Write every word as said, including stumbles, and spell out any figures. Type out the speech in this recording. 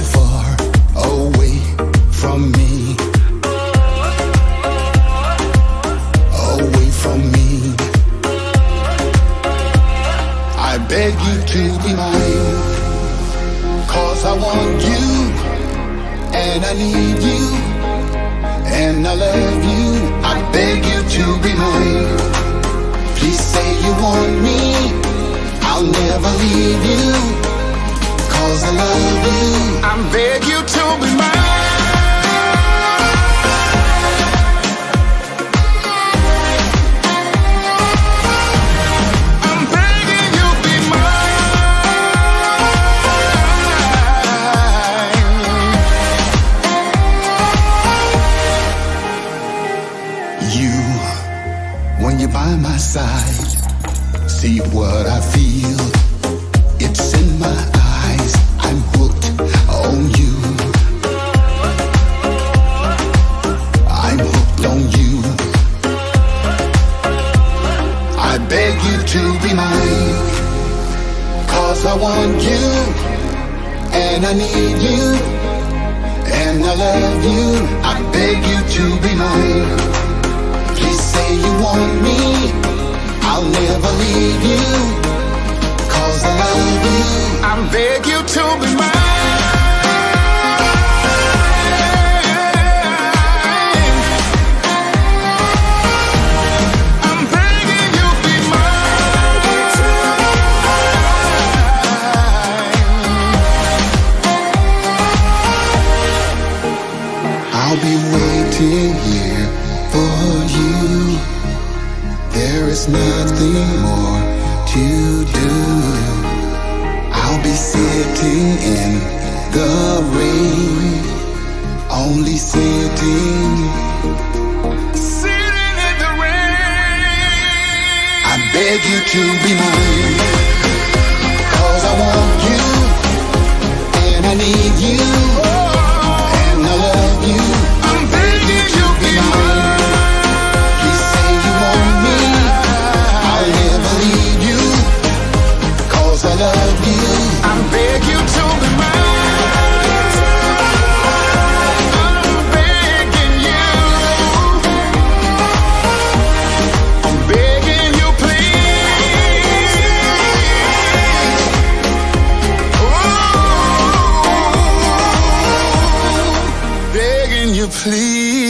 far away from me, away from me. I beg you to be mine, 'cause I want you, and I need you, and I love you. I beg you to be mine. Please say you want me, I'll never leave you, 'cause I love you. I beg you to be mine. I'm begging you be mine. You, when you're by my side, see what I feel. It's in my eyes. I'm hooked on you. I'm hooked on you. I beg you to be mine, 'cause I want you, and I need you, and I love you. I beg you to be mine. Please say you want me, I'll never leave you, 'cause I love you. I beg you to be mine. I'm begging you be mine. I'll be waiting here for you. There is nothing more to do. I'll be sitting in the rain, only sitting, sitting in the rain. I beg you to be mine, 'cause I want you, and I need you, and I love you. I'm begging you to be mine. Please say you want me, I'll never leave you, 'cause I love you. I beg you to be mine. I'm begging you. I'm begging you, please. Oh, begging you, please.